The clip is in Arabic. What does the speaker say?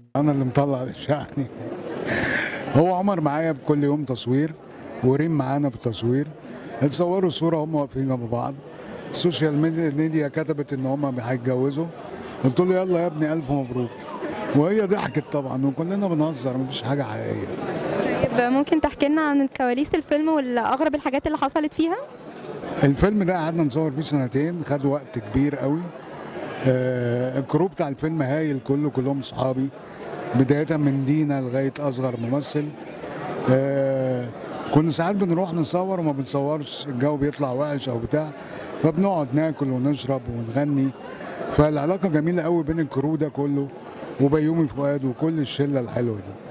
انا اللي مطلع الشعني. هو عمر معايا بكل يوم تصوير، وريم معانا في التصوير. اتصوروا صوره هم واقفين جنب بعض. السوشيال ميديا كتبت ان هم هيتجوزوا، قلت له يلا يا ابني الف مبروك، وهي ضحكت طبعا وكلنا بنهزر، مفيش حاجه حقيقيه. طيب ممكن تحكي لنا عن كواليس الفيلم والاغرب الحاجات اللي حصلت فيها؟ الفيلم ده قعدنا نصور فيه سنتين، خد وقت كبير قوي. الكرو بتاع الفيلم هايل، كلهم صحابي، بدايه من دينا لغايه اصغر ممثل. كنا ساعات بنروح نصور وما بنصورش، الجو بيطلع وحش او بتاع، فبنقعد ناكل ونشرب ونغني. فالعلاقه جميله قوي بين الكرو ده كله وبيومي فؤاد وكل الشله الحلوه دي.